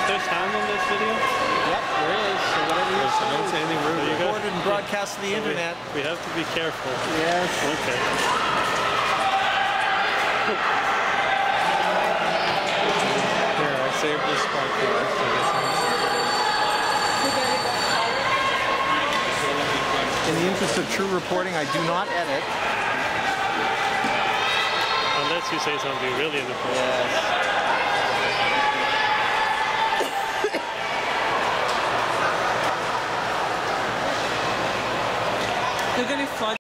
There's sound in this video? Yep, there is. So whatever you say. Don't say any rude. Recorded and broadcast to the internet. We have to be careful. Yes. Okay. Here, I saved this part for us. In the interest of true reporting, I do not edit. Unless you say something really important. Yes. They're going to fly